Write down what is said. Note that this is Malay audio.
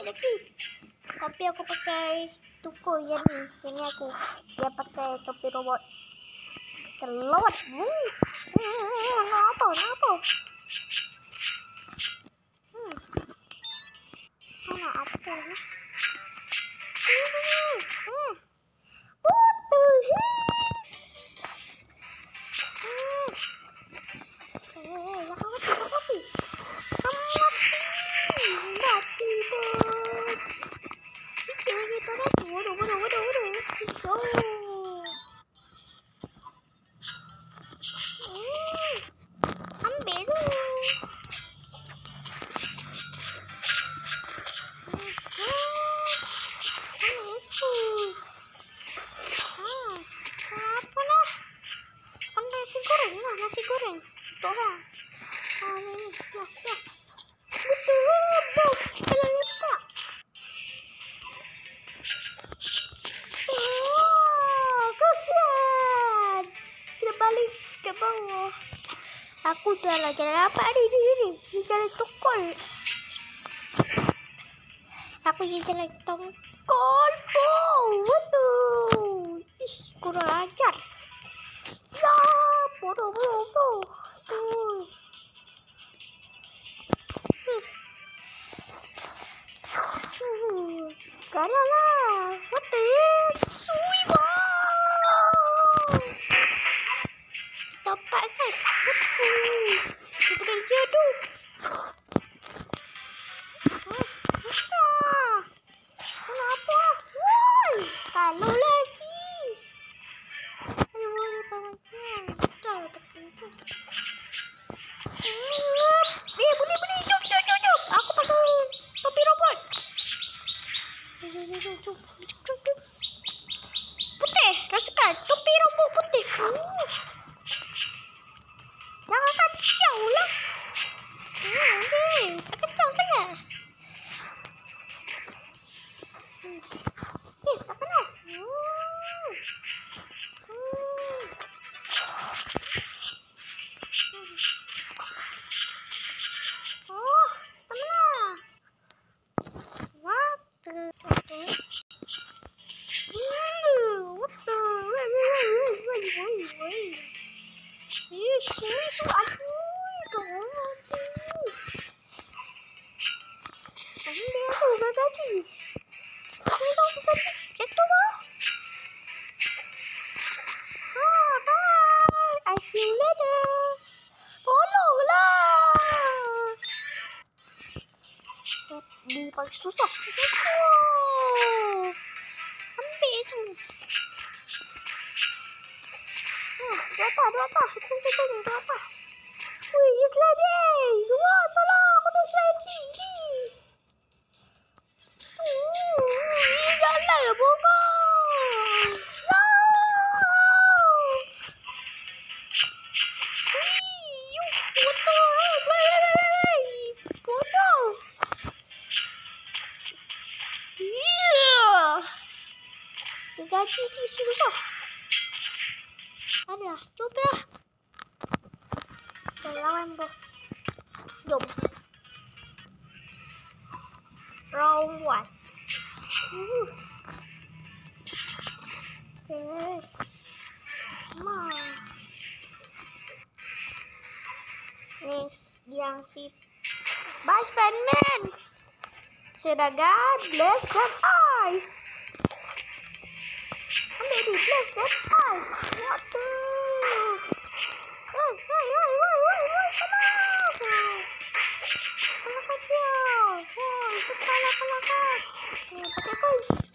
Tapi aku pakai tuku ya nih. Ini aku. Dia pakai topi robot. Kelot. Kenapa? Mana apa ini? What the hell? Mati. Ambil. Nasi goreng. Tuh lah. Ini. Kasihan. Kita balik ke bawah. Aku udah lagi apa ini jalan tongkol. Aku jalan tongkol. Waduh. Ih, kurang ajar. Ya, bodoh. Kalah. What the hell? Sui bang. Tapak kan? Betul jatuh. Kenapa? Woi, kalau lagi. Boleh pamannya. Dah pakai itu. Boleh. Jom. Aku pakai topi robot. Jom. Putih, rasakan topi robot putih. Jangan kacau lah. Tak kacau sangat. Tak kena. Oh, tak kena. What the? Okay. What the? Wait. Susu aku. Ini aku tadi. Itu loh. Bye. I see you later. Tolonglah. Di paling susah. Ambil itu. Dua apa? Wih, sliding. Wah, tolong, aku dah sliding. Janganlah bongkar. Bodoh. Gaji ni susah. Ada, coba. Lawan bos. Jom. Round 1. Okay. Come on. Nih, yang si Bye Spiderman. Sudah bless that ice. Ambil di bless that ice. Waduh. Kalah. Itu kalah. Pakai